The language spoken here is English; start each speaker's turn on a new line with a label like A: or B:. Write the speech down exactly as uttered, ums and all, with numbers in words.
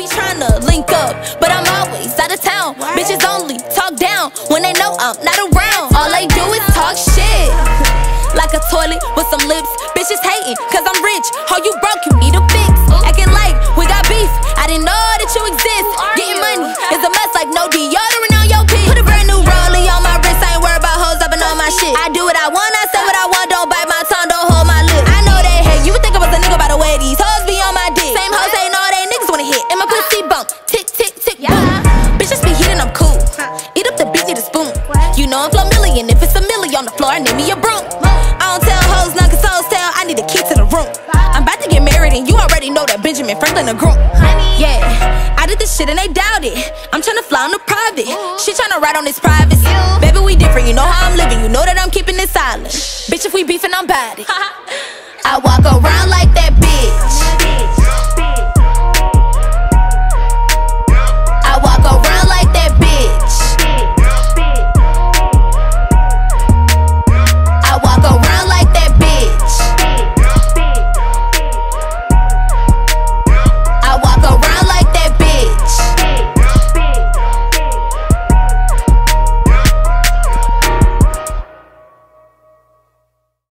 A: be trying to link up, but I'm always out of town. Bitches only talk down when they know I'm not around. All they do is talk shit, like a toilet with some lips. Bitches hating cause I'm rich. How you broke, you need a fix. Acting like we got beef, I didn't know that you exist. Getting money is a mess like no deodorant on your pit. Put a brand new rollie on my wrist, I ain't worried about hoes up and on my shit. I do what I want, I say what I want, don't bite my tongue, don't hold my lip. I know they hate, you would think I was a nigga by the way these hoes be on my dick. Same hoes ain't all they niggas wanna hit, and my pussy bump, tick, tick, tick, boom. Bitches be heating, I'm cool. Eat up the beat, need a spoon. You know I'm Flo Milli, and if it's a milli on the floor, name me a broom. I don't tell hoes none, cause hoes tell I need a key to the room. I'm about to get married, and you already know that Benjamin Franklin a groom. Yeah, I did this shit and they doubt it. I'm tryna fly on the private, she tryna ride on this privacy. Baby, we different, you know how I'm living, you know that I'm keeping it silent. Bitch, if we beefing, I'm bad it. I walk around like that